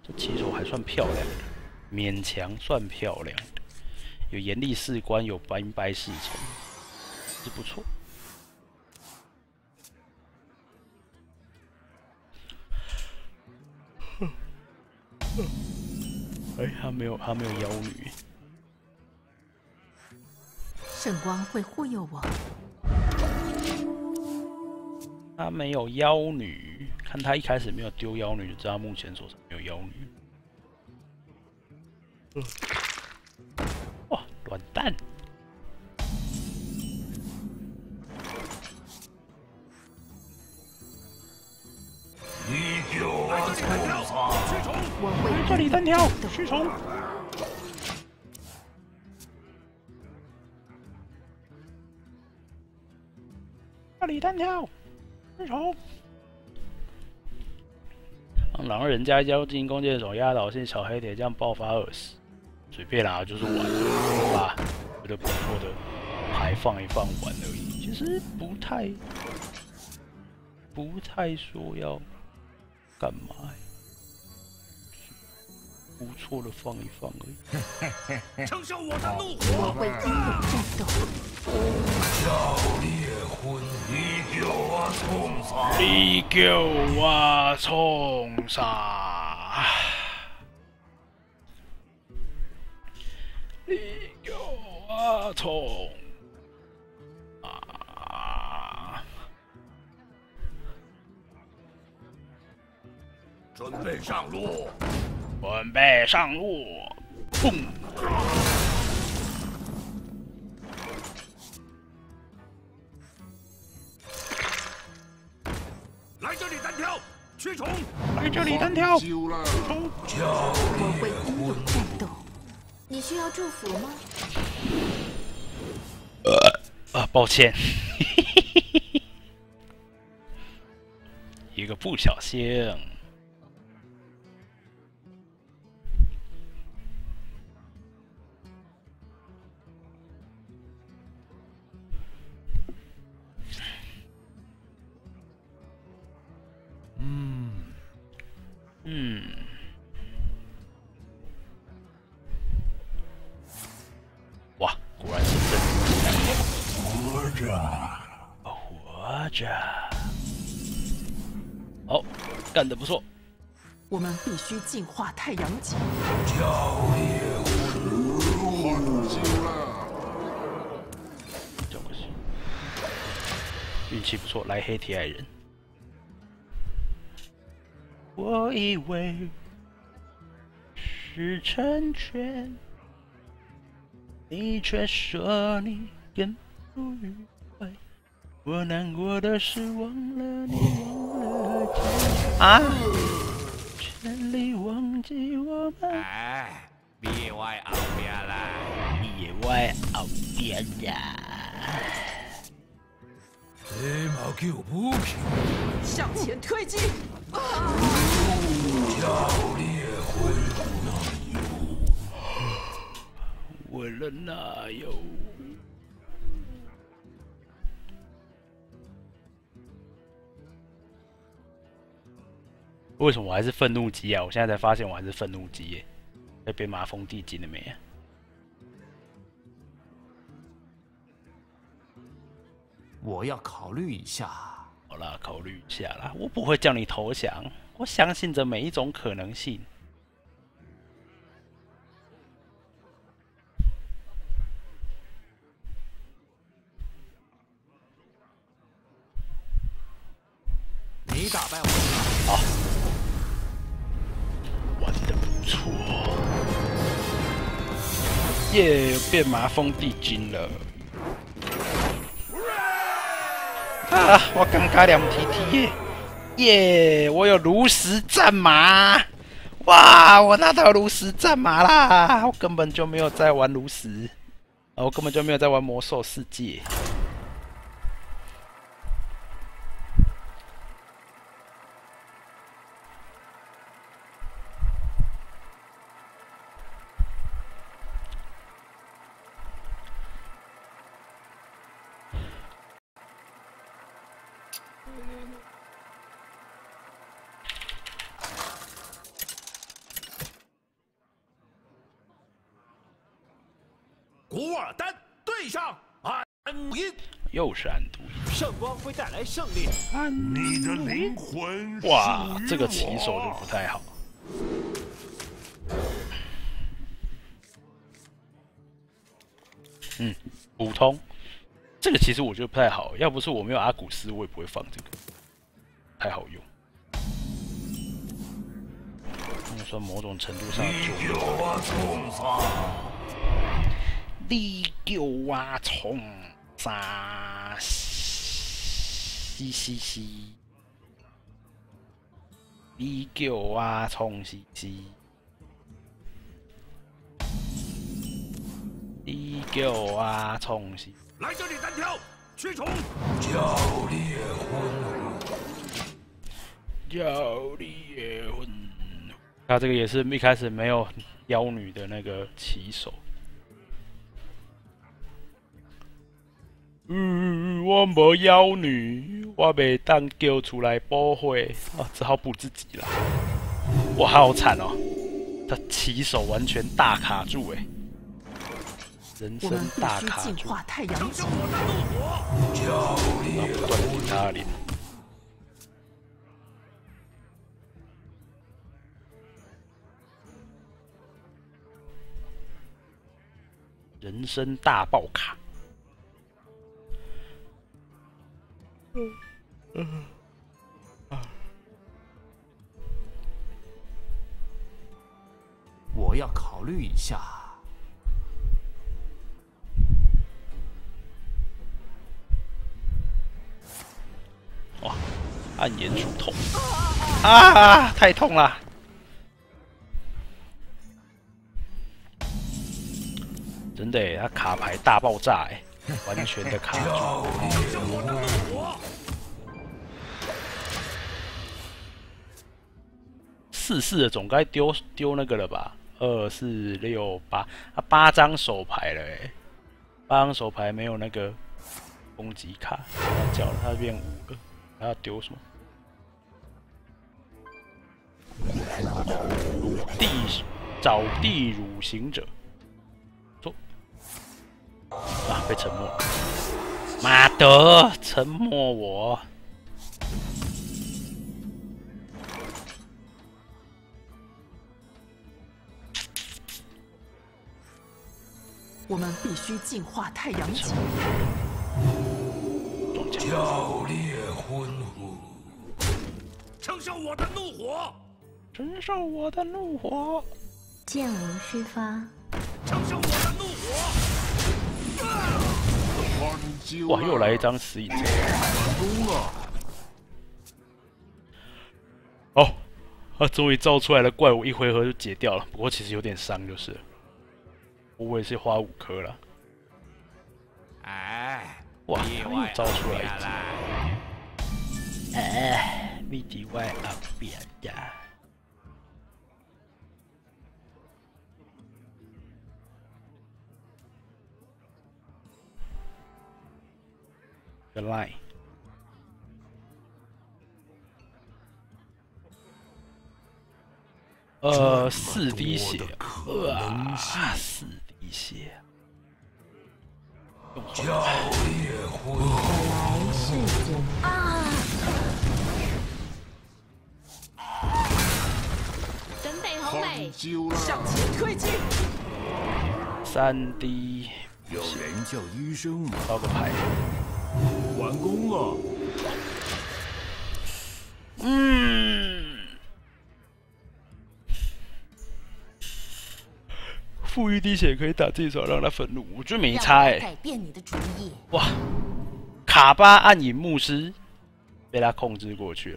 这骑手还算漂亮的，勉强算漂亮的，有严厉士官，有白白侍从，是不错。哎，他没有妖女。 圣光会护佑我。 他没有妖女，看他一开始没有丢妖女，就知道他目前手上没有妖女。哇，软蛋！ 我会这里单挑，驱虫。这里单挑，驱虫。让狼人加妖精弓箭手压倒性小黑铁匠爆发20，随便啦，就是玩吧，觉得不错的牌放一放玩而已，其实不太说要干嘛，不错的放一放而已。 承受我的怒火！ 我会英勇战斗。 叫烈魂，你叫我冲杀！ 你叫我冲杀！你叫我冲啊！ 准备上路！ 准备上路！砰！ 来这里单挑，驱虫！ 来这里单挑！ 救了！ 冲！ 我会英勇战斗。你需要祝福吗？ 抱歉，一个不小心。哇，果然是真活着！ 活着。好，干得不错。 我们必须净化太阳井。 叫烈魂，救了！ 这不行，运气不错，来黑铁矮人。我以为是成全，你却说你更不愉快。我难过的是忘了你，忘了啊！全力忘记我们。 哎，别歪后边啦！ 野外后边呀！ 这嘛叫武器！ 向前推进！ 叫烈魂， 为了哪有？为什么我还是愤怒鸡啊？我现在才发现我还是愤怒鸡耶！被变麻风地精了没啊？ 我要考虑一下。 好啦，考虑一下啦，我不会叫你投降，我相信着每一种可能性。 你打败我， 好，玩的不错，耶，变麻风地精了。啊！我刚加2 TT 耶！我有炉石战马，哇！我拿到炉石战马啦！我根本就没有在玩炉石，我根本就没有在玩魔兽世界。 尔丹对上暗影， 又是暗毒鹰。 圣光会带来胜利。 你的灵魂哇，这个起手就不太好。普通。这个其实我觉得不太好，要不是我没有阿古斯，我也不会放这个，太好用。算某种程度上就你叫我冲啥？嘻嘻嘻！你叫我冲嘻嘻！你叫我冲嘻！ 来这里单挑，驱虫！ 教烈魂教烈魂。他这个也是一开始没有妖女的那个起手。我没妖女，我袂当叫出来补血，啊，只好补自己啦。哇，好惨哦！他起手完全大卡住哎，人生大卡住。 净化太阳生我的怒火！ 然后不断的顶他的脸。人生大爆卡。 我要考虑一下。 哇，暗炎术痛啊，太痛了！真的耶，他卡牌大爆炸哎，完全的卡住。4-4的总该丢那个了吧？2、4、6、8，他8张手牌了哎，8张手牌没有那个攻击卡，他叫了，他变5个，他要丢什么？找地乳行者，走啊！被沉默，妈的，沉默我！ 我们必须净化太阳井。 教烈魂乎！ 承受我的怒火！ 承受我的怒火！ 剑无虚发。 承受我的怒火！ 哇，又来一张死影者。 成功了！ 哦，他终于造出来了怪物，一回合就解掉了。不过其实有点伤，就是了。我也是花5颗了。 哎， 哇，他又造出来一只。哎，BDY 啊，别呀！个 line。4滴血，4滴血。 教烈魂来世间啊！ 准备好没？ 向前推进。 3滴。 有人叫医生吗？ 烧个牌。 完工了。 负1滴血可以打自己手，让他愤怒。我觉得没差哎。 改变你的主意。 哇，卡巴暗影牧师被他控制过去了，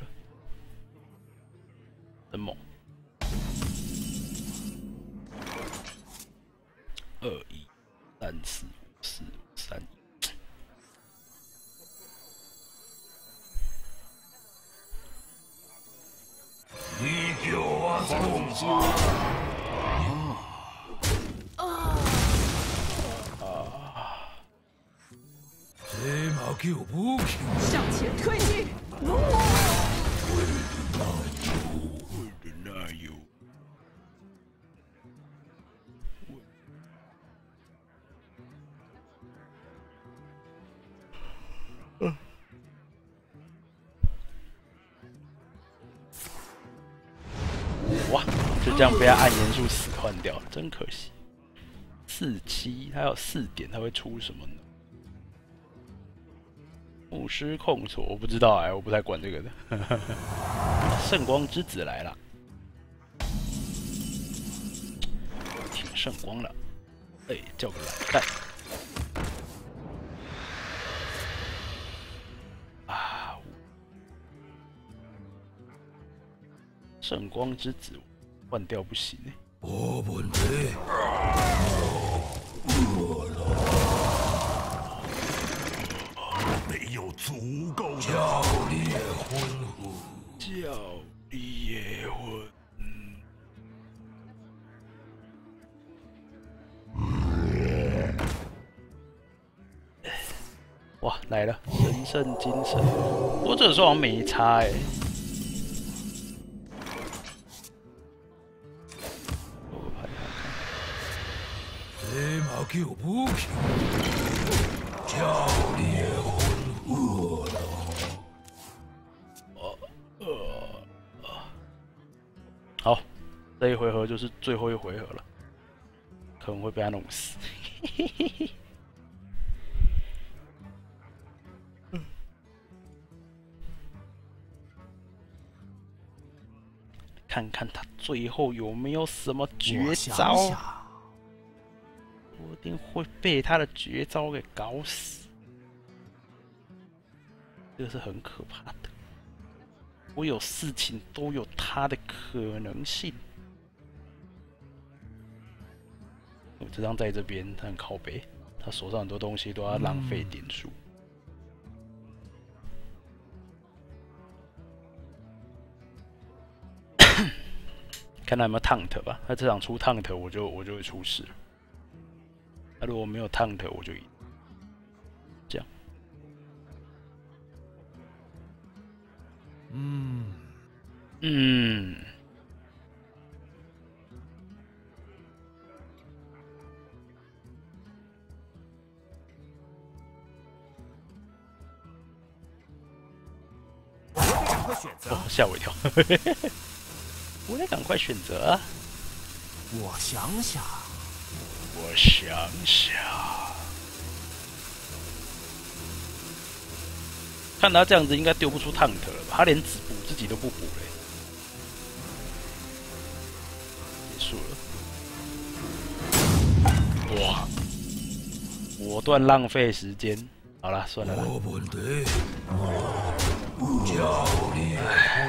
真猛。2、1、3、4、4、3。 你叫我冲啥？这嘛叫武器？ 向前推进。 哇，就这样被他暗元素死换掉了，真可惜。47，还有4点，他会出什么呢？牧师控锁，我不知道我不太管这个的。圣光之子来了，挺圣光了。叫个蓝蛋。圣光之子换掉不行没问题。没有足够的教烈魂乎？ 教烈魂。哇，来了，神圣精神。不过这个时候好像没差这嘛叫武器，教烈魂乎了。 好，这一回合就是最后一回合了，可能会被他弄死。看看他最后有没有什么绝招。我一定会被他的绝招给搞死，这个是很可怕的。所有事情都有它的可能性。我这张在这边，他很靠北，他手上很多东西都要浪费点数。看他有没有 taunt 吧，他这场出 taunt 我就会出事了。他如果没有 taunt 我就赢。这样。哦，吓我一跳！我得赶快选择啊！ 我想想， 看他这样子，应该丢不出taunt了吧？他连补自己都不补嘞，结束了。哇！果断浪费时间。好了，算了啦。 没问题。教烈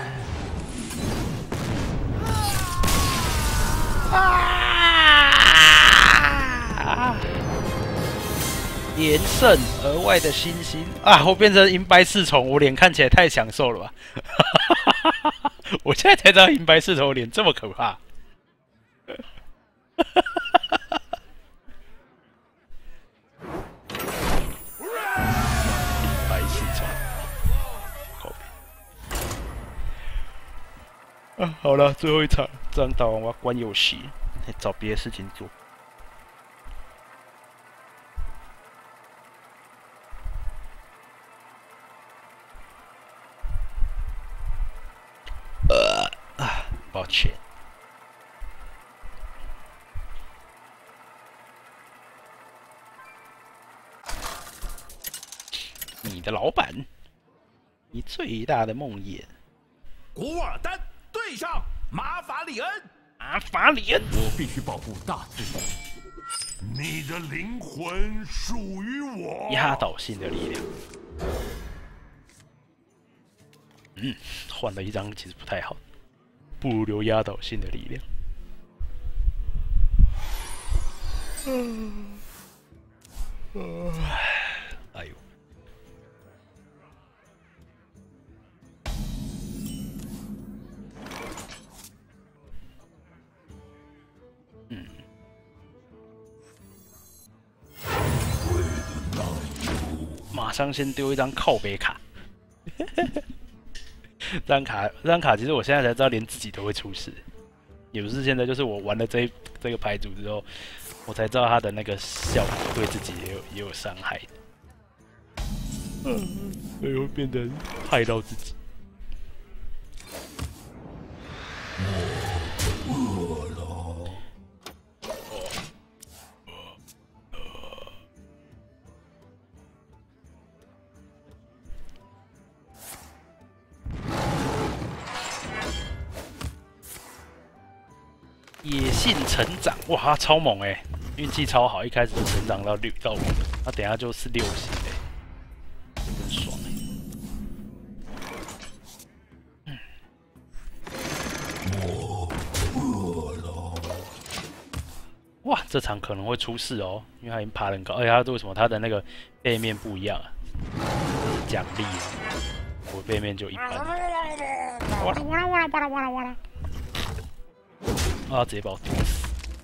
连胜额外的星星啊！我变成银白侍从，我脸看起来太享受了吧！我现在才知道银白侍从脸这么可怕。银白侍从，靠北。啊，好了，最后一场，这样打完我要关游戏，找别的事情做。抱歉。你的老板，你最大的梦魇。 古尔丹对上马法里恩。 马法里恩， 我必须保护大自然。 你的灵魂属于我。 压倒性的力量。换了一张其实不太好，不如留压倒性的力量。哎呦！马上先丢一张靠背卡。这张卡其实我现在才知道，连自己都会出事。也不是现在，就是我玩了这个牌组之后，我才知道它的那个效果对自己也有伤害。所以会变得害到自己。 野性成长，哇，他超猛哎，运气超好，一开始就成长到6到5，他等下就是6星哎，真爽哎。 我饿了。 哇，这场可能会出事哦，因为他已经爬得很高，而且他为什么他的那个背面不一样啊？这是奖励啊，我背面就一般。哇啦哇啦哇啦哇啦哇啦哇啦！啊，直接把我丢死！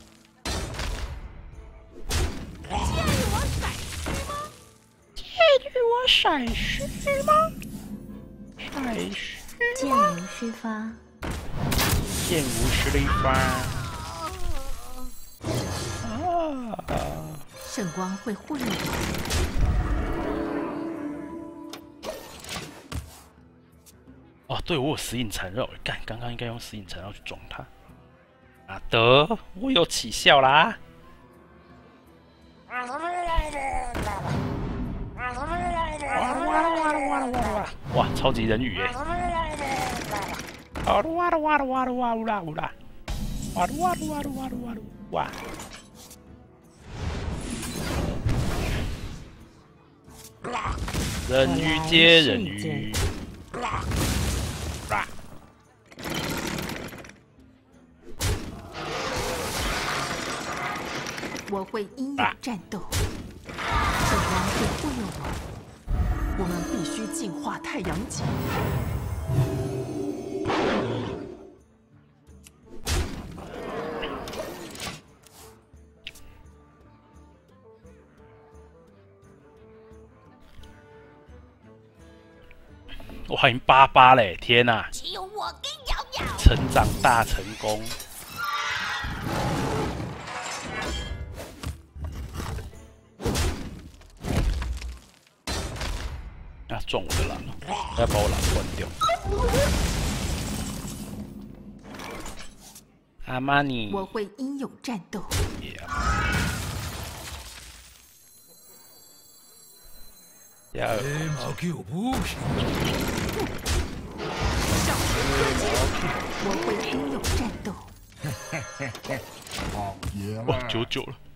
介意我闪虚吗？闪虚？ 剑无虚发。 剑无实力发。 圣光会护佑你。 哦，对，我有死影缠绕，干，刚刚应该用死影缠绕去撞他。啊，得，我有起效啦！哇，超级人语耶！哇噜哇噜哇噜哇噜哇噜啦呜啦！哇噜哇噜哇噜哇噜哇噜哇！人鱼接人鱼。 我会英勇战斗，圣光会护佑我。我们必须净化太阳井。 我还赢88嘞！天哪、 只有我跟瑶瑶。 成长大成功。啊！撞我的狼了，要把我狼关掉。阿玛尼， 我会英勇战斗。 第二， 我会英勇战斗。 哇，99了。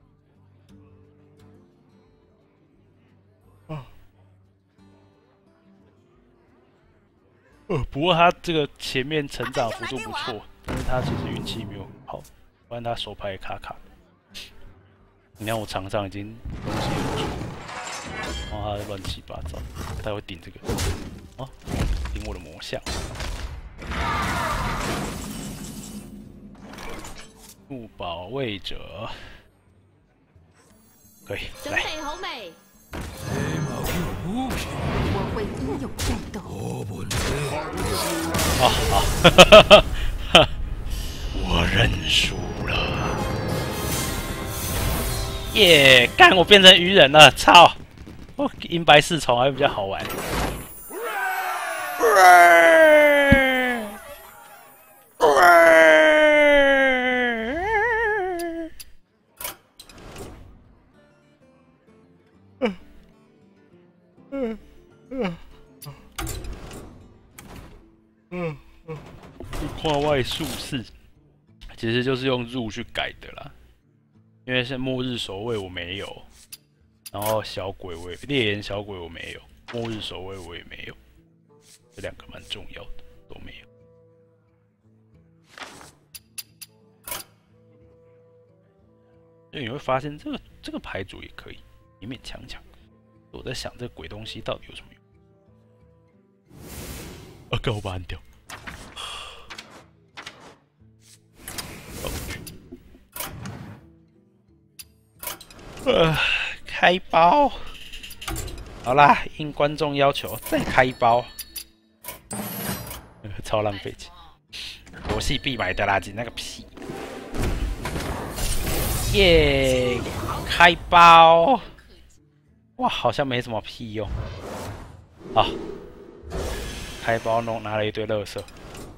不过他这个前面成长幅度不错，但是他其实运气没有很好，不然他手牌也卡卡的。你看我场上已经东西也不错，然后他乱七八糟，他会顶这个，哦，顶我的魔像。不保卫者，可以准来。 备好未？我会英勇战斗。 好，我认输了。耶！干，我变成鱼人了，操！我银白侍从还比较好玩。跨外术士其实就是用入去改的啦，因为是末日守卫我没有，然后小鬼我也烈焰小鬼我没有，末日守卫我也没有，这两个蛮重要的都没有。所以你会发现这个牌组也可以勉勉强强。我在想这个鬼东西到底有什么用？啊，干我把它按掉。开包，好啦，应观众要求再开一包，超浪费钱，游戏必买的垃圾那个屁，耶，开包，哇，好像没什么屁用，好，开包拿了一堆垃圾。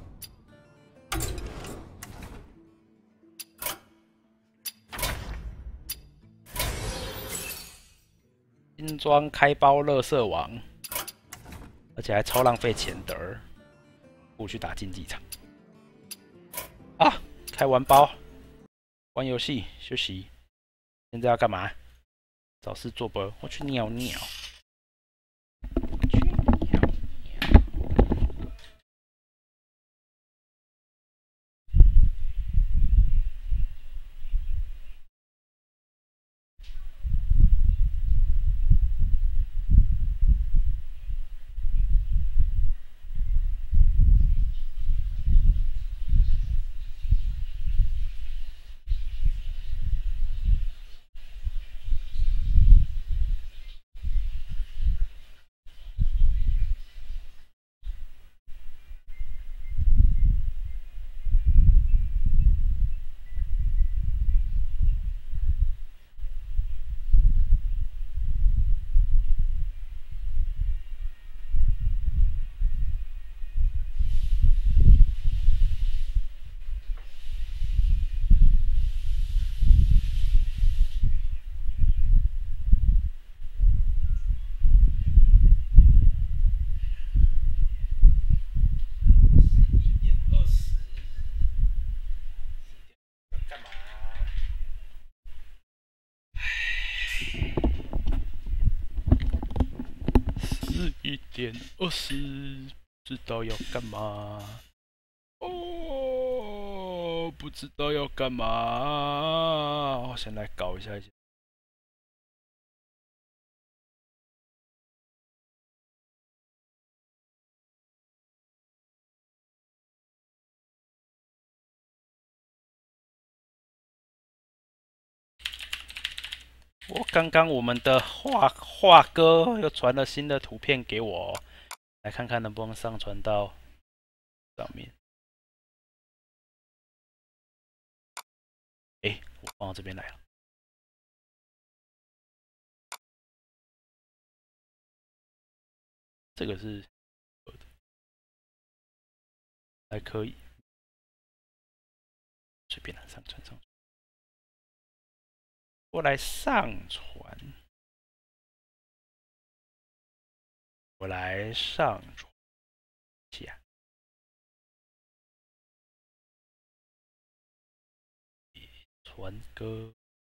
新装开包垃圾王，而且还超浪费钱的，不去打竞技场啊！ 开完包，玩游戏休息。现在要干嘛？找事做不？我去尿尿。11:20，不知道要干嘛。哦，不知道要干嘛。我先来搞一下。刚刚我们的画哥又传了新的图片给我，来看看能不能上传到上面。哎，我放到这边来了。这个是还可以，随便来上传。我来上传。下。传歌。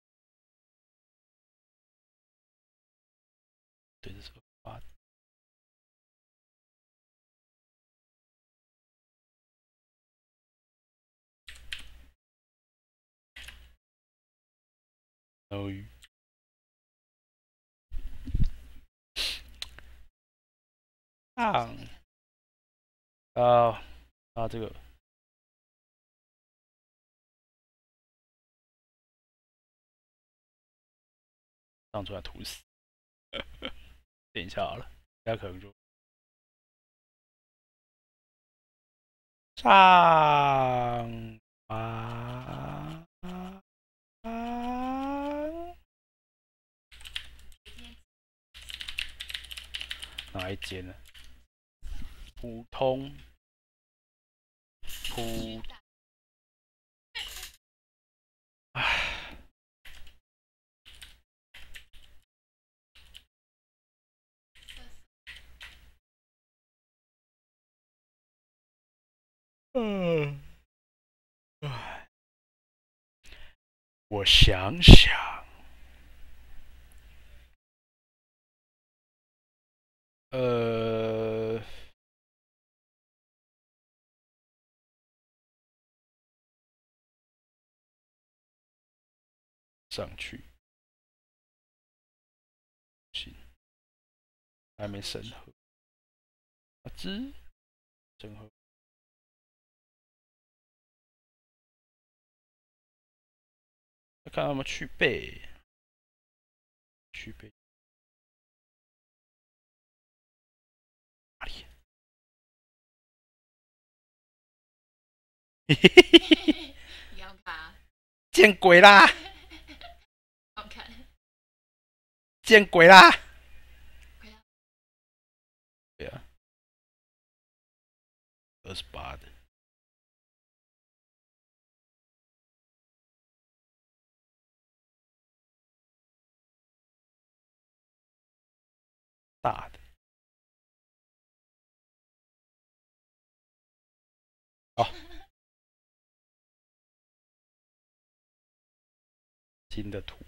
对，这是发。偶遇。这个上传图示，等一下好了，大家可能就上哪一间呢？普通。我想想，上去，行，还没审核，审核。看他们去背，哪里？嘿嘿嘿嘿嘿！ 你要看？ 见鬼啦！ 好看。 见鬼啦！对啊，28的。大的。哦。 新的图。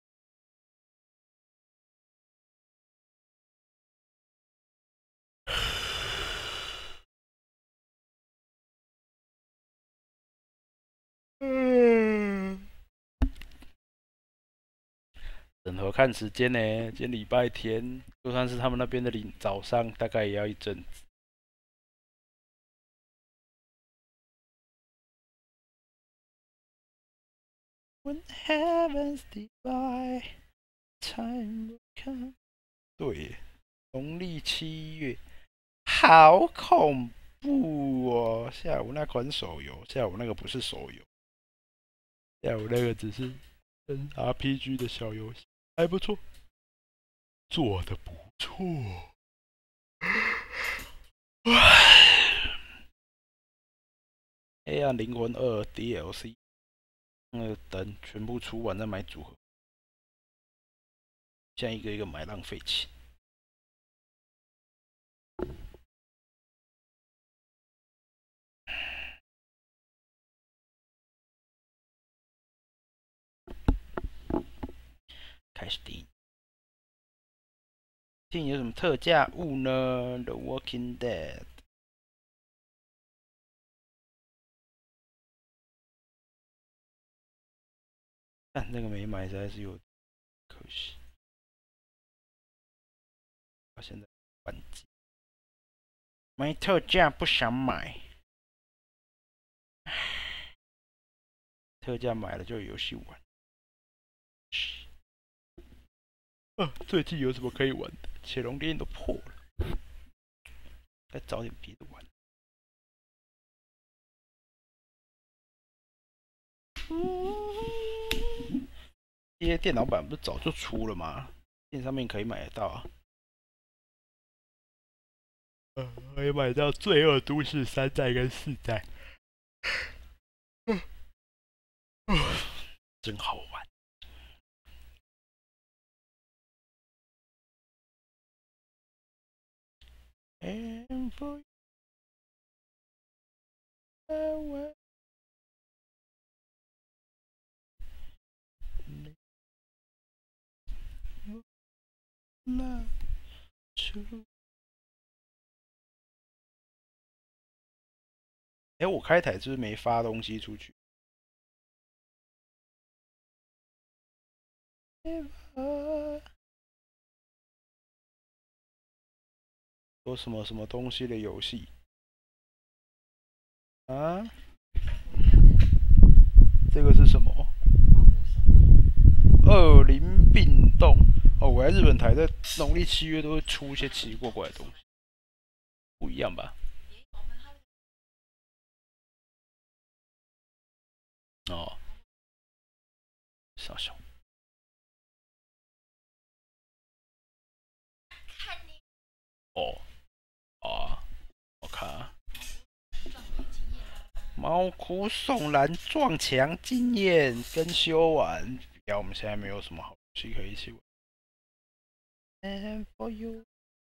整合看时间呢，今天礼拜天，就算是他们那边的早上，大概也要一阵子。When heavens divide, time will come。对，农历7月，好恐怖哦！下午那款手游，下午那个不是手游，下午那个只是RPG 的小游戏，还不错，做的不错。黑暗灵魂2 DLC。等全部出完再买组合，现在一个一个买浪费钱。开始订。最近有什么特价物呢 ？The Walking Dead。但那个没买实在是有可惜。到现在关机，没特价不想买，特价买了就有游戏玩。最近有什么可以玩的？潜龙谍影都破了，该找点别的玩。这些电脑版不是早就出了吗？店上面可以买得到啊。可以买到《罪恶都市》3代跟4代，真好玩。And for you, 那我开台是不是没发东西出去？有什么什么东西的游戏啊？这个是什么？恶灵并动哦！我在日本台在农历7月都会出一些奇奇怪怪的东西，不一样吧？哦，小小。哦，啊，我看啊。毛骨悚然撞墙经验跟修完，不要，我们现在没有什么好游戏可以一起玩。And for you，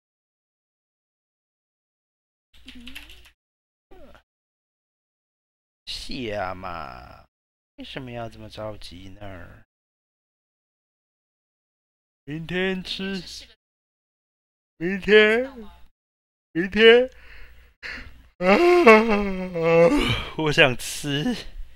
谢嘛，为什么要这么着急呢？明天吃，明天。我想吃，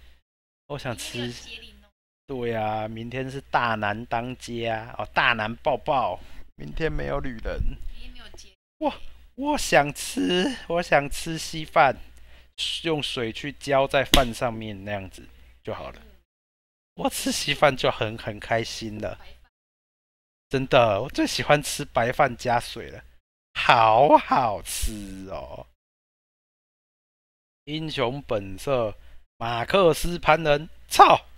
对呀、明天是大男当家哦，大男抱抱。明天没有旅人。我想吃稀饭，用水去浇在饭上面那样子就好了。我吃稀饭就很开心了，真的，我最喜欢吃白饭加水了，好好吃哦。英雄本色，马克思潘人，操！